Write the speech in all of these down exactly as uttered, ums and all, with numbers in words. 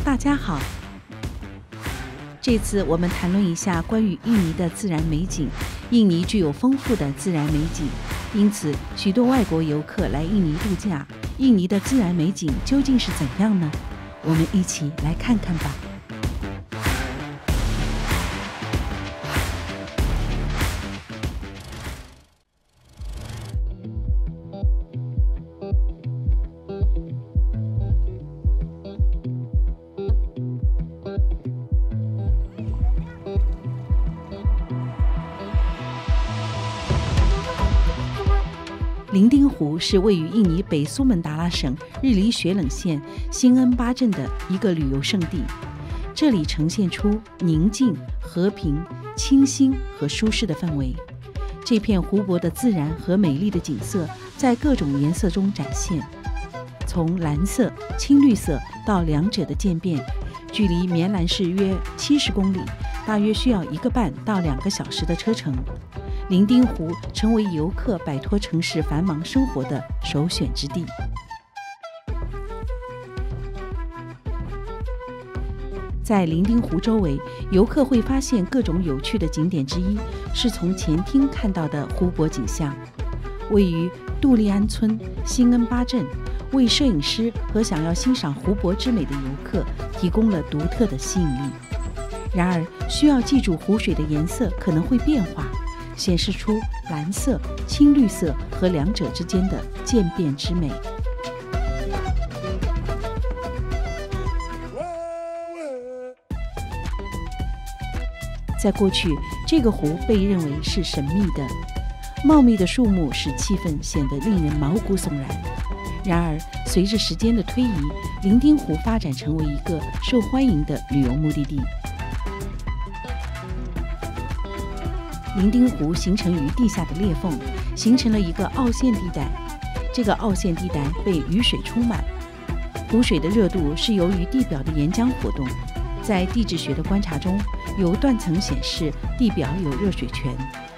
大家好。这次我们谈论一下关于印尼的自然美景。印尼具有丰富的自然美景，因此许多外国游客来印尼度假。印尼的自然美景究竟是怎样呢？我们一起来看看吧。伶仃湖是位于印尼北苏门答腊省日里雪冷县新恩巴镇的一个旅游胜地，这里呈现出宁静、和平、清新和舒适的氛围。这片湖泊的自然和美丽的景色在各种颜色中展现，从蓝色、青绿色到两者的渐变，距离棉兰市约七十公里，大约需要一个半到两个小时的车程。伶仃湖成为游客摆脱城市繁忙生活的首选之地。在伶仃湖周围，游客会发现各种有趣的景点之一是从前厅看到的湖泊景象。位于杜利安村新恩巴镇，为摄影师和想要欣赏湖泊之美的游客提供了独特的吸引力。然而，需要记住湖水的颜色可能会变化，显示出蓝色、青绿色和两者之间的渐变之美。在过去，这个湖被认为是神秘的，茂密的树木使气氛显得令人毛骨悚然。然而，随着时间的推移，伶仃湖发展成为一个受欢迎的旅游目的地。伶仃湖形成于地下的裂缝，形成了一个凹陷地带。这个凹陷地带被雨水充满。湖水的热度是由于地表的岩浆活动。在地质学的观察中，有断层显示地表有热水泉。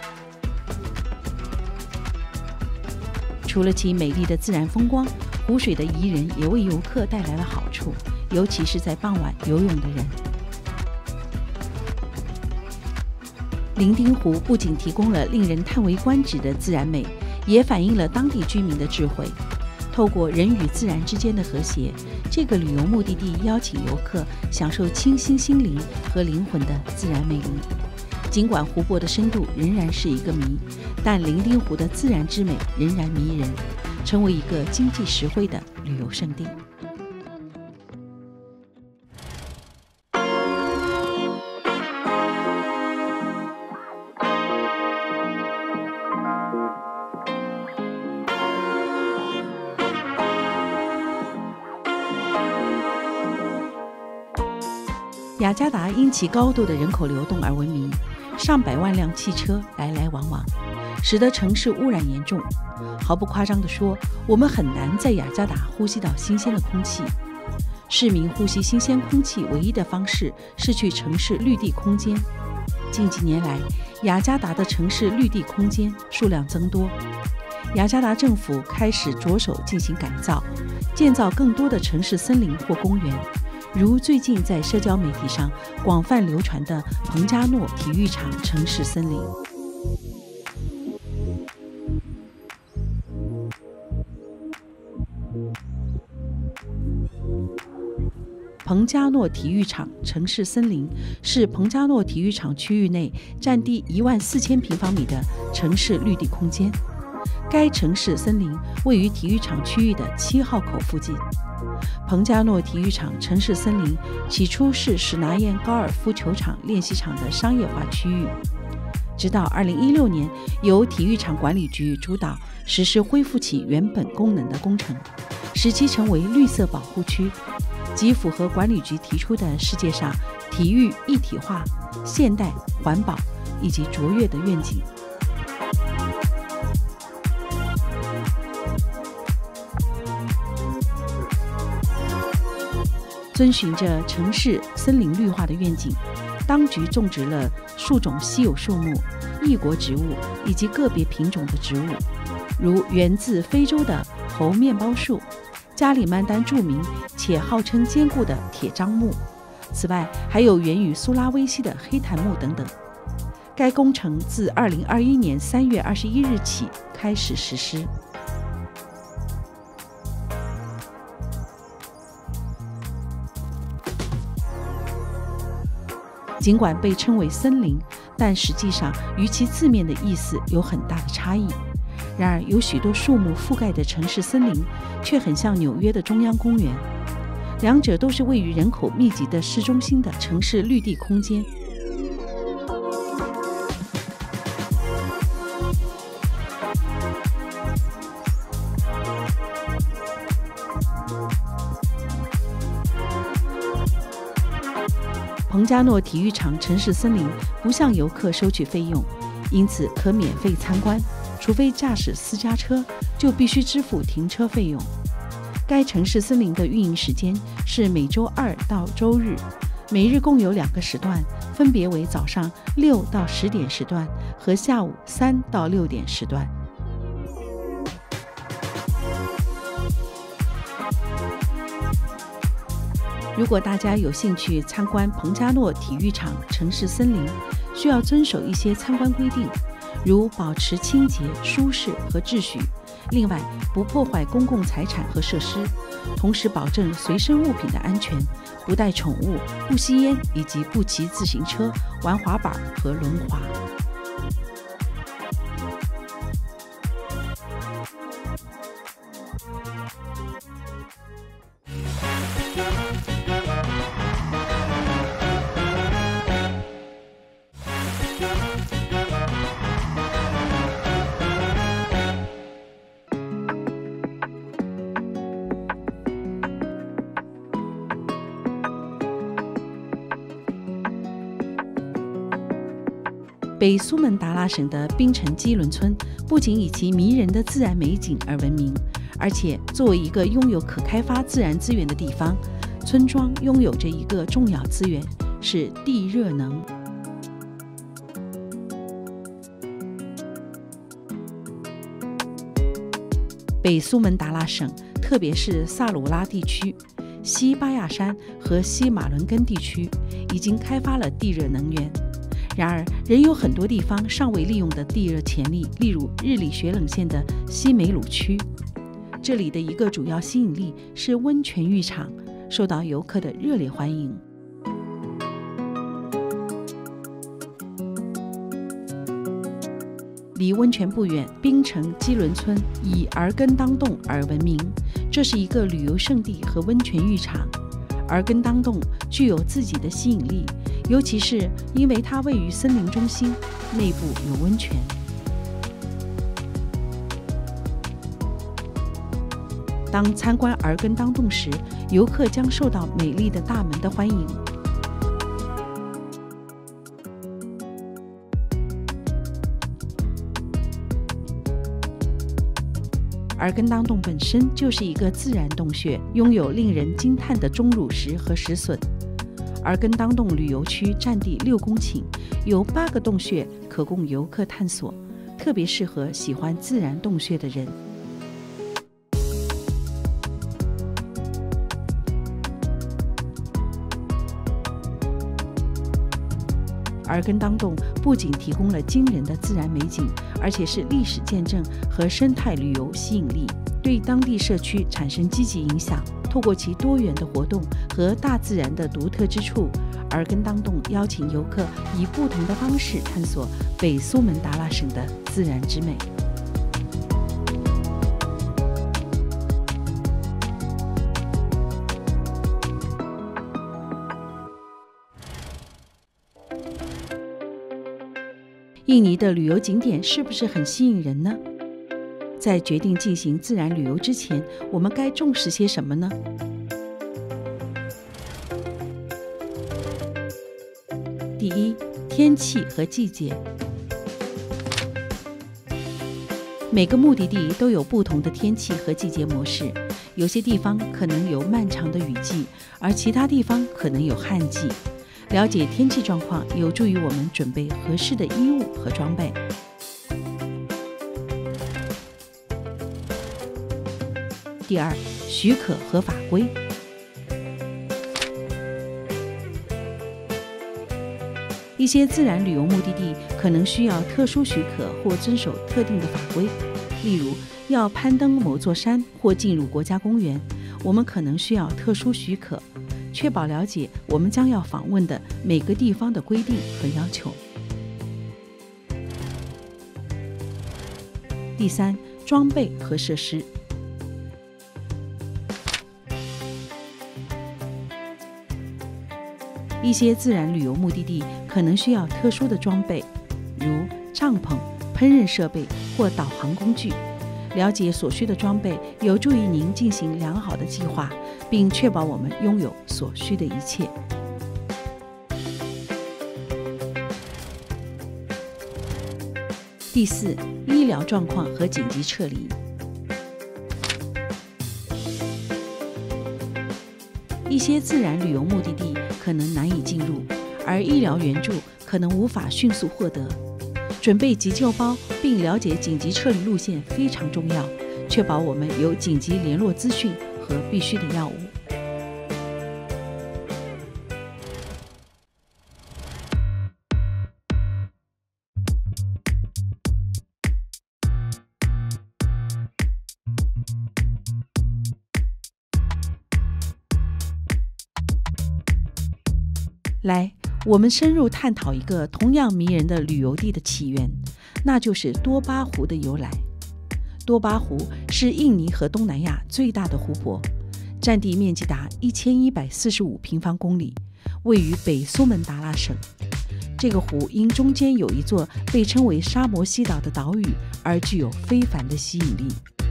除了其美丽的自然风光，湖水的宜人也为游客带来了好处，尤其是在傍晚游泳的人。伶仃湖不仅提供了令人叹为观止的自然美，也反映了当地居民的智慧。透过人与自然之间的和谐，这个旅游目的地邀请游客享受清新心灵和灵魂的自然美丽。尽管湖泊的深度仍然是一个谜，但伶仃湖的自然之美仍然迷人，成为一个经济实惠的旅游胜地。雅加达因其高度的人口流动而闻名，上百万辆汽车来来往往，使得城市污染严重。毫不夸张地说，我们很难在雅加达呼吸到新鲜的空气。市民呼吸新鲜空气唯一的方式是去城市绿地空间。近几年来，雅加达的城市绿地空间数量增多。雅加达政府开始着手进行改造，建造更多的城市森林或公园。如最近在社交媒体上广泛流传的彭加诺体育场城市森林。彭加诺体育场城市森林是彭加诺体育场区域内占地一万四千平方米的城市绿地空间。该城市森林位于体育场区域的七号口附近。彭加诺体育场城市森林起初是史拿彦高尔夫球场练习场的商业化区域，直到二零一六年由体育场管理局主导实施恢复其原本功能的工程，使其成为绿色保护区，即符合管理局提出的世界上体育一体化、现代、环保以及卓越的愿景。遵循着城市森林绿化的愿景，当局种植了数种稀有树木、异国植物以及个别品种的植物，如源自非洲的猴面包树、 加里曼丹著名且号称坚固的铁樟木。此外，还有源于苏拉威西的黑檀木等等。该工程自二零二一年三月二十一日起开始实施。尽管被称为森林，但实际上与其字面的意思有很大的差异。然而，有许多树木覆盖的城市森林，却很像纽约的中央公园。两者都是位于人口密集的市中心的城市绿地空间。彭加诺体育场城市森林不向游客收取费用，因此可免费参观，除非驾驶私家车，就必须支付停车费用。该城市森林的运营时间是每周二到周日，每日共有两个时段，分别为早上六到十点时段和下午三到六点时段。如果大家有兴趣参观彭加诺体育场城市森林，需要遵守一些参观规定，如保持清洁、舒适和秩序，另外不破坏公共财产和设施，同时保证随身物品的安全，不带宠物，不吸烟，以及不骑自行车、玩滑板和轮滑。北苏门答腊省的槟城基伦村不仅以其迷人的自然美景而闻名，而且作为一个拥有可开发自然资源的地方，村庄拥有着一个重要资源，是地热能。北苏门答腊省，特别是萨鲁拉地区、西巴亚山和西马伦根地区，已经开发了地热能源。然而，仍有很多地方尚未利用的地热潜力，例如日里雪冷县的西梅鲁区。这里的一个主要吸引力是温泉浴场，受到游客的热烈欢迎。离温泉不远，槟城基伦村以尔根当洞而闻名，这是一个旅游胜地和温泉浴场。尔根当洞具有自己的吸引力，尤其是因为它位于森林中心，内部有温泉。当参观尔根当洞时，游客将受到美丽的大门的欢迎。尔根当洞本身就是一个自然洞穴，拥有令人惊叹的钟乳石和石笋。尔根当洞旅游区占地六公顷，有八个洞穴可供游客探索，特别适合喜欢自然洞穴的人。尔根当洞不仅提供了惊人的自然美景，而且是历史见证和生态旅游吸引力，对当地社区产生积极影响。透过其多元的活动和大自然的独特之处，尔根当洞邀请游客以不同的方式探索北苏门答腊省的自然之美。印尼的旅游景点是不是很吸引人呢？在决定进行自然旅游之前，我们该重视些什么呢？第一，天气和季节。每个目的地都有不同的天气和季节模式，有些地方可能有漫长的雨季，而其他地方可能有旱季。了解天气状况有助于我们准备合适的衣物和装备。第二， 许可和法规。一些自然旅游目的地可能需要特殊许可或遵守特定的法规，例如要攀登某座山或进入国家公园，我们可能需要特殊许可，确保了解我们将要访问的每个地方的规定和要求。第三，装备和设施。一些自然旅游目的地可能需要特殊的装备，如帐篷、烹饪设备或导航工具。了解所需的装备有助于您进行良好的计划，并确保我们拥有所需的一切。第四，医疗状况和紧急撤离。一些自然旅游目的地可能难以进入，而医疗援助可能无法迅速获得。准备急救包并了解紧急撤离路线非常重要，确保我们有紧急联络资讯和必需的药物。来，我们深入探讨一个同样迷人的旅游地的起源，那就是多巴湖的由来。多巴湖是印尼和东南亚最大的湖泊，占地面积达一千一百四十五平方公里，位于北苏门答腊省。这个湖因中间有一座被称为沙摩西岛的岛屿而具有非凡的吸引力。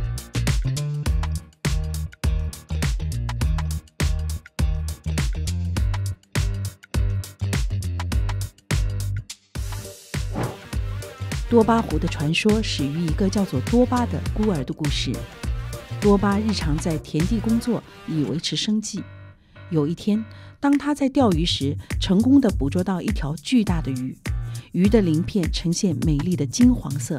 多巴湖的传说始于一个叫做多巴的孤儿的故事。多巴日常在田地工作以维持生计。有一天，当他在钓鱼时，成功地捕捉到一条巨大的鱼，鱼的鳞片呈现美丽的金黄色。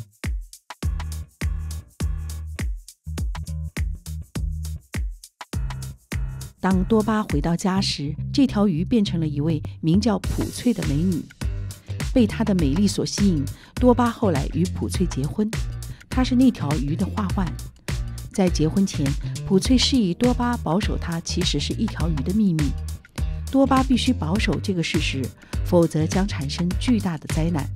当多巴回到家时，这条鱼变成了一位名叫普翠的美女。被她的美丽所吸引，多巴后来与普翠结婚。她是那条鱼的画腕。在结婚前，普翠示意多巴保守她其实是一条鱼的秘密。多巴必须保守这个事实，否则将产生巨大的灾难。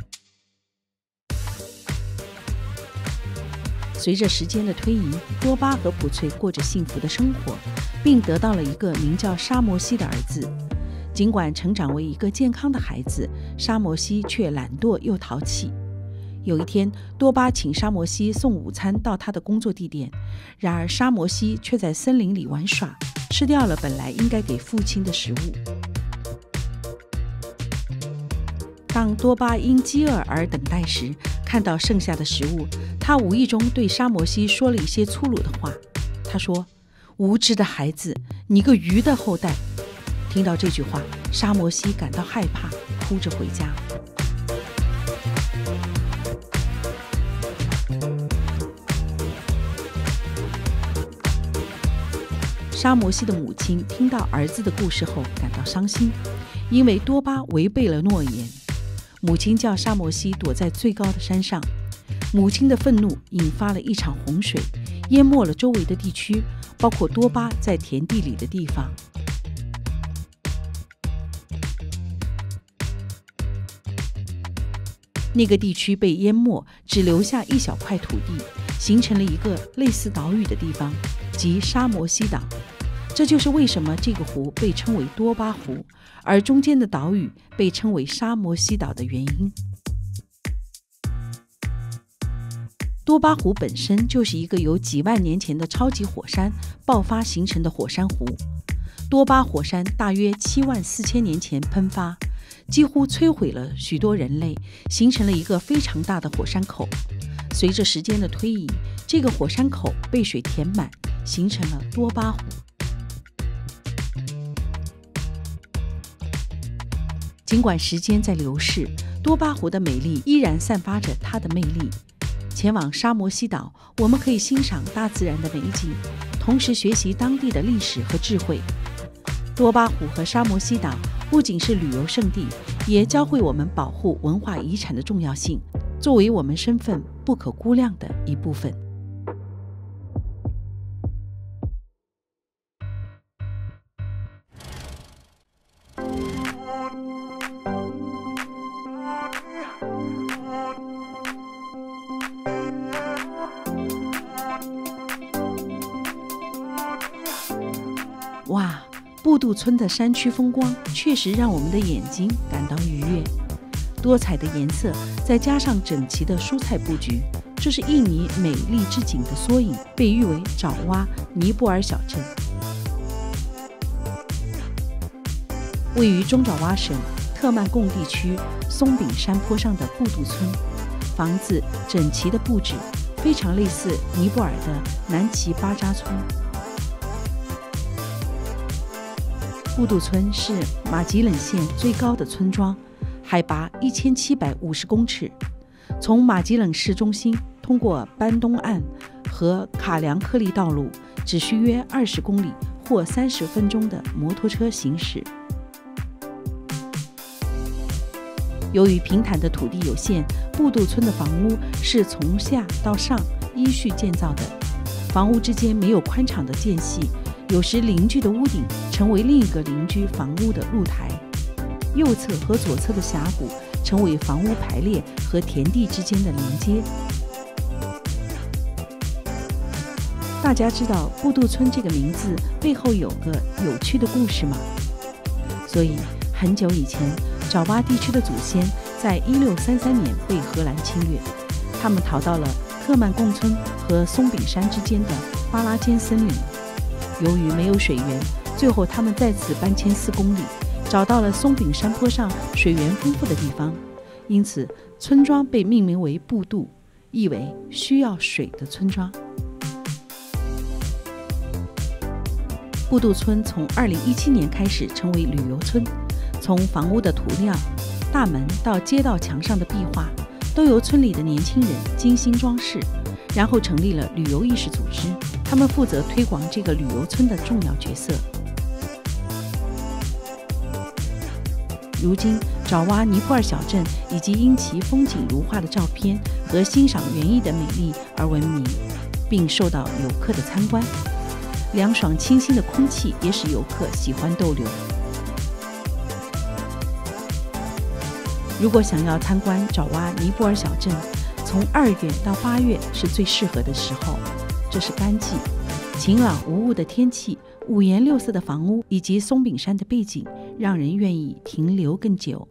随着时间的推移，多巴和普翠过着幸福的生活，并得到了一个名叫沙摩西的儿子。尽管成长为一个健康的孩子，沙摩西却懒惰又淘气。有一天，多巴请沙摩西送午餐到他的工作地点，然而沙摩西却在森林里玩耍，吃掉了本来应该给父亲的食物。当多巴因饥饿而等待时，看到剩下的食物，他无意中对沙摩西说了一些粗鲁的话。他说：“无知的孩子，你个鱼的后代！”听到这句话，沙摩西感到害怕，哭着回家。沙摩西的母亲听到儿子的故事后感到伤心，因为多巴违背了诺言。母亲叫沙摩西躲在最高的山上。母亲的愤怒引发了一场洪水，淹没了周围的地区，包括多巴在田地里的地方。那个地区被淹没，只留下一小块土地，形成了一个类似岛屿的地方，即沙摩西岛。这就是为什么这个湖被称为多巴湖，而中间的岛屿被称为沙摩西岛的原因。多巴湖本身就是一个由几万年前的超级火山爆发形成的火山湖。多巴火山大约七万四千年前喷发，几乎摧毁了许多人类，形成了一个非常大的火山口。随着时间的推移，这个火山口被水填满，形成了多巴湖。尽管时间在流逝，多巴湖的美丽依然散发着它的魅力。前往沙摩西岛，我们可以欣赏大自然的美景， 同时学习当地的历史和智慧。多巴湖和沙摩西岛不仅是旅游胜地，也教会我们保护文化遗产的重要性，作为我们身份不可估量的一部分。哇，布杜村的山区风光确实让我们的眼睛感到愉悦。多彩的颜色再加上整齐的蔬菜布局，这是印尼美丽之景的缩影，被誉为爪哇尼泊尔小镇。位于中爪哇省特曼贡地区松饼山坡上的布杜村，房子整齐的布置，非常类似尼泊尔的南奇巴扎村。布杜村是马吉冷县最高的村庄，海拔一千七百五十公尺。从马吉冷市中心通过班东岸和卡良克利道路，只需约二十公里或三十分钟的摩托车行驶。由于平坦的土地有限，布杜村的房屋是从下到上依序建造的，房屋之间没有宽敞的间隙。有时邻居的屋顶成为另一个邻居房屋的露台，右侧和左侧的峡谷成为房屋排列和田地之间的连接。大家知道布杜村这个名字背后有个有趣的故事吗？所以很久以前，爪哇地区的祖先在一六三三年被荷兰侵略，他们逃到了特曼贡村和松饼山之间的巴拉坚森林。由于没有水源，最后他们在此搬迁四公里，找到了松饼山坡上水源丰富的地方，因此村庄被命名为布杜，意为需要水的村庄。布杜村从二零一七年开始成为旅游村，从房屋的涂料、大门到街道墙上的壁画，都由村里的年轻人精心装饰，然后成立了旅游意识组织。他们负责推广这个旅游村的重要角色。如今，爪哇尼泊尔小镇以及因其风景如画的照片和欣赏园艺的美丽而闻名，并受到游客的参观。凉爽清新的空气也使游客喜欢逗留。如果想要参观爪哇尼泊尔小镇，从二月到八月是最适合的时候。这是干季，晴朗无雾的天气，五颜六色的房屋以及松饼山的背景，让人愿意停留更久。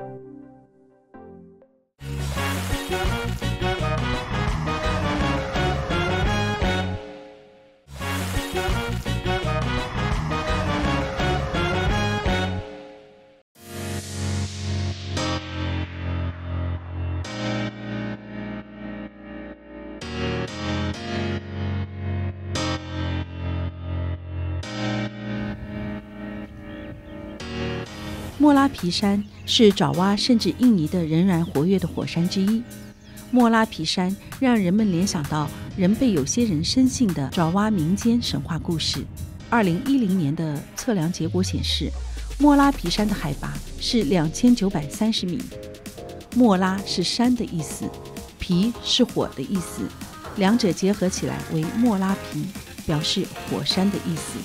莫拉皮山是爪哇甚至印尼的仍然活跃的火山之一。莫拉皮山让人们联想到仍被有些人深信的爪哇民间神话故事。二零一零年的测量结果显示，莫拉皮山的海拔是两千九百三十米。莫拉是山的意思，皮是火的意思，两者结合起来为莫拉皮，表示火山的意思。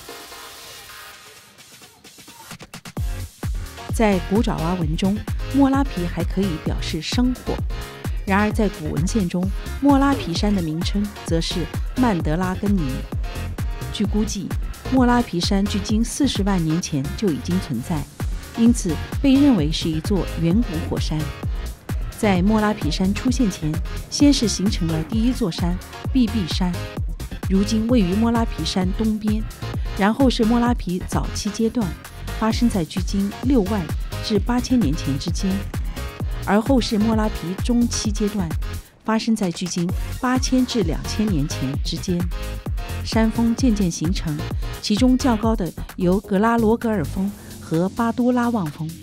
在古爪哇文中，莫拉皮还可以表示生火。然而在古文献中，莫拉皮山的名称则是曼德拉根尼。据估计，莫拉皮山距今四十万年前就已经存在，因此被认为是一座远古火山。在莫拉皮山出现前，先是形成了第一座山碧碧山，如今位于莫拉皮山东边，然后是莫拉皮早期阶段，发生在距今六万至八千年前之间，而后是莫拉皮中期阶段，发生在距今八千至两千年前之间。山峰渐渐形成，其中较高的有格拉罗格尔峰和巴都拉旺峰。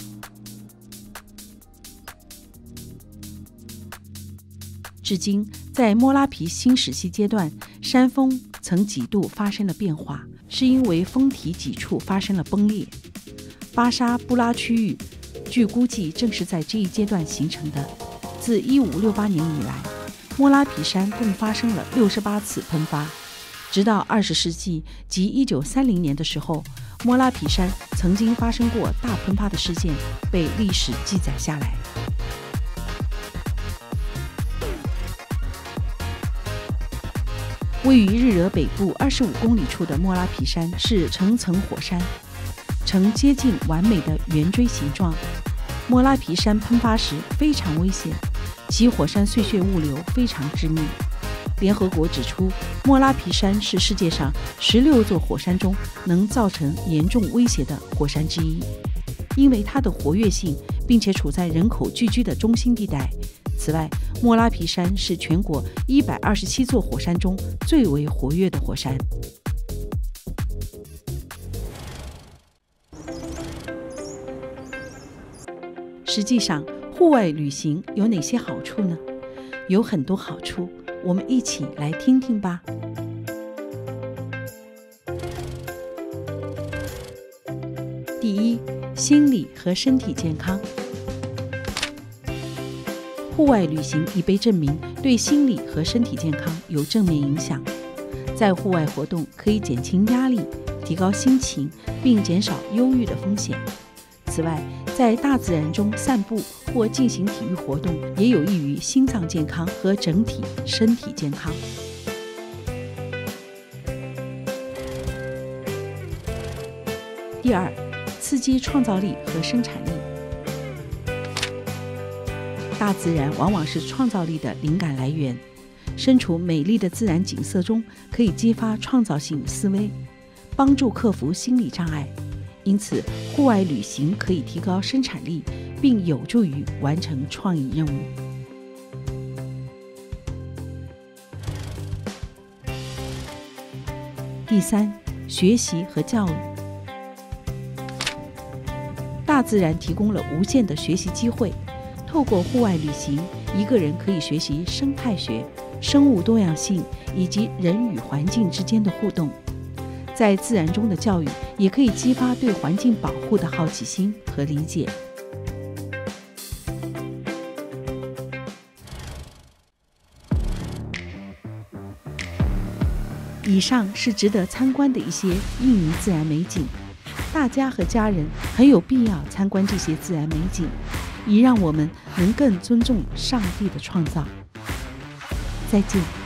至今， 在莫拉皮新石器阶段，山峰曾几度发生了变化，是因为峰体几处发生了崩裂。巴沙布拉区域据估计正是在这一阶段形成的。自一五六八年以来，莫拉皮山共发生了六十八次喷发，直到二十世纪及一九三零年的时候，莫拉皮山曾经发生过大喷发的事件被历史记载下来。位于日惹北部二十五公里处的莫拉皮山是层层火山，呈接近完美的圆锥形状。莫拉皮山喷发时非常危险，其火山碎屑物流非常致密。联合国指出，莫拉皮山是世界上十六座火山中能造成严重威胁的火山之一，因为它的活跃性，并且处在人口聚居的中心地带。此外，莫拉皮山是全国一百二十七座火山中最为活跃的火山。实际上，户外旅行有哪些好处呢？有很多好处，我们一起来听听吧。第一，心理和身体健康。户外旅行已被证明对心理和身体健康有正面影响。在户外活动可以减轻压力，提高心情，并减少忧郁的风险。此外，在大自然中散步或进行体育活动也有益于心脏健康和整体身体健康。第二，刺激创造力和生产力。大自然往往是创造力的灵感来源，身处美丽的自然景色中，可以激发创造性思维，帮助克服心理障碍。因此，户外旅行可以提高生产力，并有助于完成创意任务。第三，学习和教育。大自然提供了无限的学习机会。透过户外旅行，一个人可以学习生态学、生物多样性以及人与环境之间的互动。在自然中的教育也可以激发对环境保护的好奇心和理解。以上是值得参观的一些印尼自然美景，大家和家人很有必要参观这些自然美景，以让我们能更尊重上帝的创造。再见。